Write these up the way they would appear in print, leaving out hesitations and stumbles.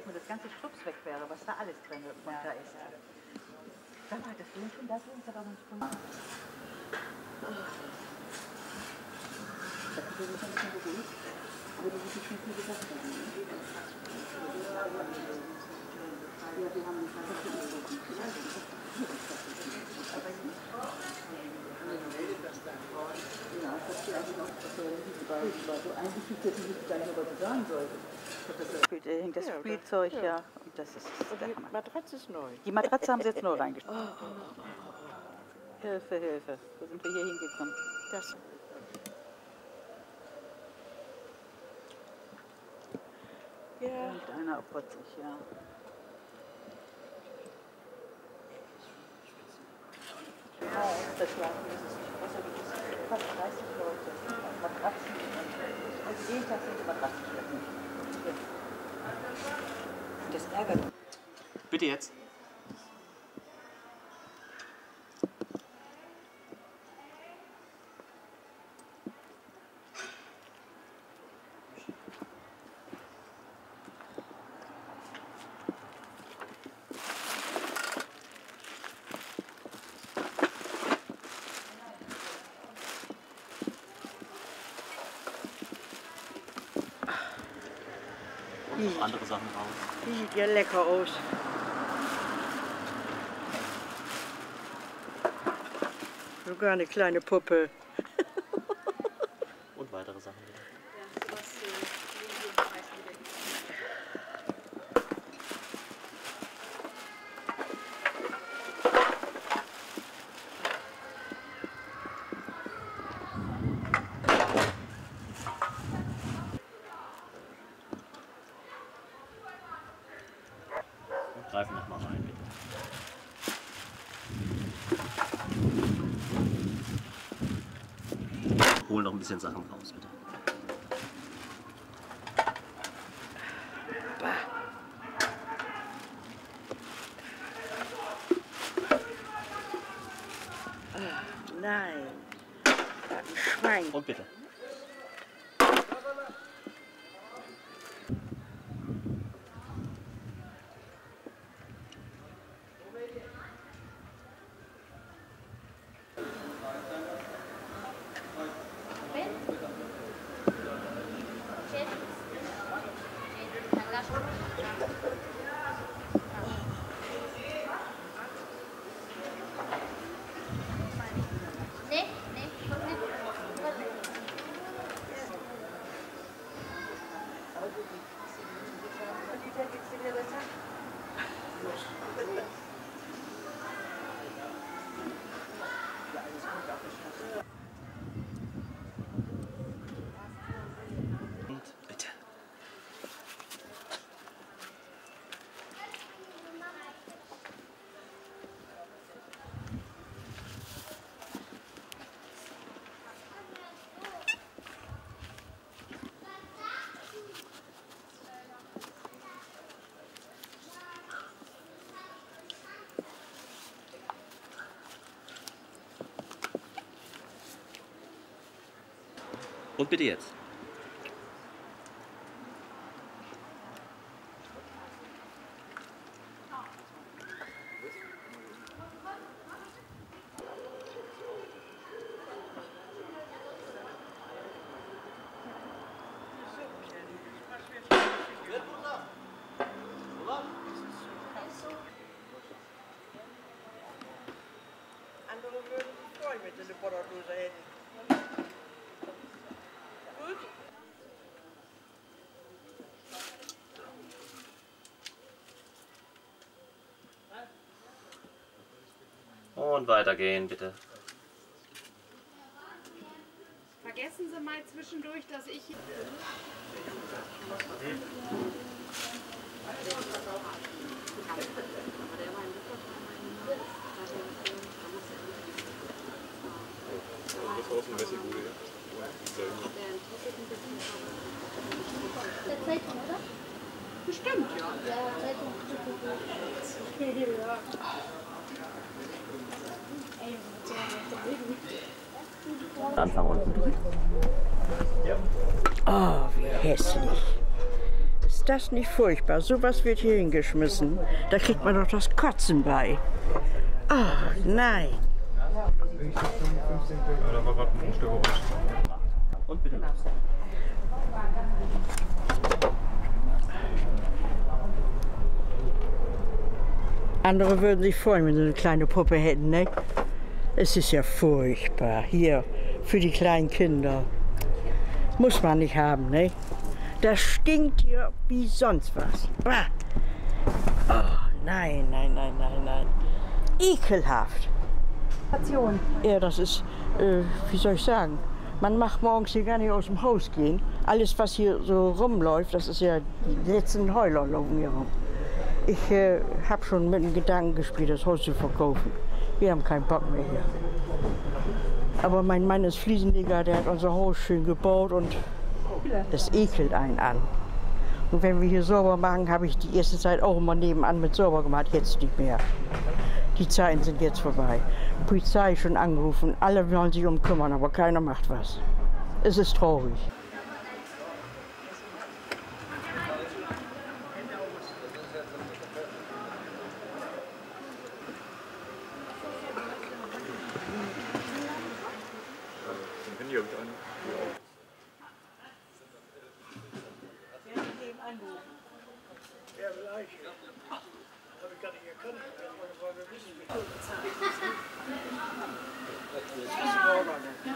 jetzt mal das ganze Schlucks weg wäre, was da alles drin ist. Sag mal, das Blümchen, das ist aber noch nicht von. Das ist ein bisschen beruhigt, aber das ist nicht viel gesagt. Ja, wir haben nicht einfach ja, ich verstehe eigentlich auch, dass er nicht war. So eigentlich ist das nicht gar nicht, was er sagen sollte. Das Spielzeug, ja. Und das ist die Matratze ist neu. Die Matratze haben sie jetzt neu reingestellt. Hilfe, Hilfe. Wo sind wir hier hingekommen? Das. Ja. Irgendeiner opfert sich, ja. Das schlafen ist es nicht besser, wie das fast 30 Leute. Matratzen. Also jeden Tag sind die Matratzen schleppen. Das ärgert mich. Bitte jetzt. Noch andere Sachen raus. Die sieht ja lecker aus. Sogar eine kleine Puppe. Und weitere Sachen wieder. Greifen noch mal rein, bitte. Hol noch ein bisschen Sachen raus, bitte. Nein. Ein Schwein. Und bitte. Und bitte jetzt. Andere würden sich freuen, wenn sie eine Butterdose hätten. Und weitergehen, bitte. Vergessen Sie mal zwischendurch, dass ich... Das war aus dem Messi-Bude, ja. Der Zeitung, oder? Bestimmt, ja. Ja, Zeitung. Anfang unten. Oh, wie hässlich. Das Ist das nicht furchtbar? Sowas wird hier hingeschmissen. Da kriegt man doch das Kotzen bei. Oh, nein. Ja, da war gerade ein Störgeräusch. Und bitte los. Andere würden sich freuen, wenn sie eine kleine Puppe hätten, ne? Es ist ja furchtbar. Hier, für die kleinen Kinder. Muss man nicht haben, ne? Das stinkt hier wie sonst was. Bah. Oh, nein, nein, nein, nein, nein. Ekelhaft. Ja, das ist, wie soll ich sagen, man macht morgens hier gar nicht aus dem Haus gehen. Alles, was hier so rumläuft, das ist ja, die letzten Heuler laufen hier rum. Ich habe schon mit dem Gedanken gespielt, das Haus zu verkaufen. Wir haben keinen Bock mehr hier. Aber mein Mann ist Fliesenleger, der hat unser Haus schön gebaut und es ekelt einen an. Und wenn wir hier sauber machen, habe ich die erste Zeit auch immer nebenan mit sauber gemacht, jetzt nicht mehr. Die Zeiten sind jetzt vorbei. Die Polizei schon angerufen, alle wollen sich kümmern, aber keiner macht was. Es ist traurig. Den Handy habe ich an. Ja, vielleicht. Habe ich gar nicht erkannt. Weil wir wissen nicht. Das wissen wir auch noch nicht.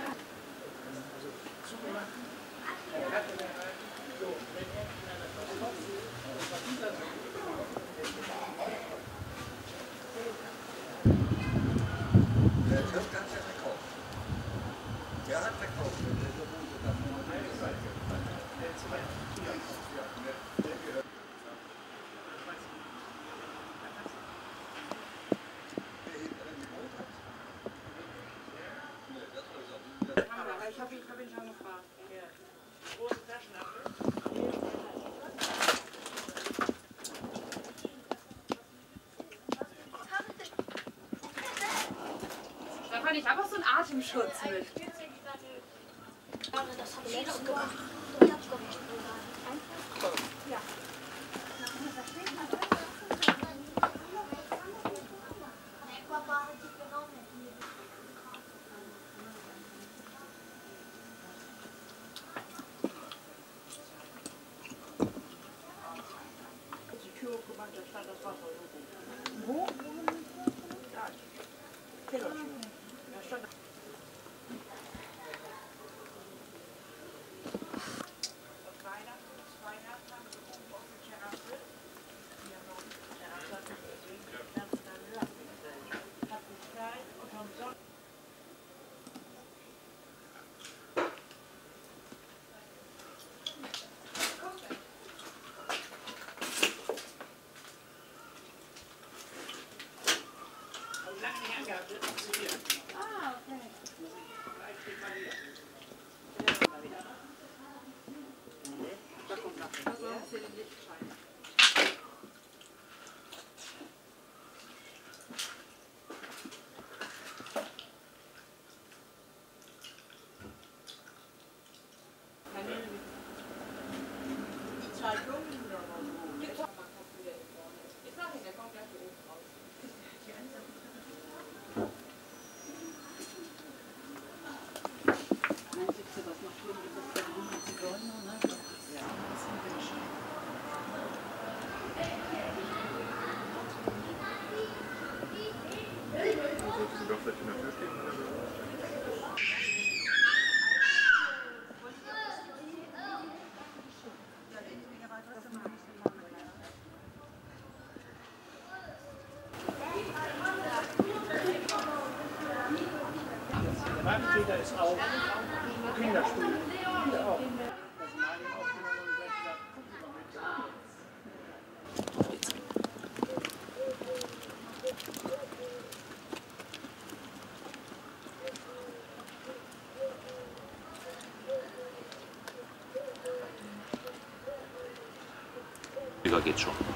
Der hat verkauft. Ich hab ihn schon gefragt. Stefan, ich habe auch so einen Atemschutz mit. Das habe ich doch gemacht. Ich hab's gemacht. Ja. Papa hat die genommen. Die Tür aufgemacht, da stand das Wasser so. Wo? Da. Kellertür. Da stand Sogar vielleicht in der Tür stehen. Peter ist auch Kinderstuhl. Hier auch. Geht schon.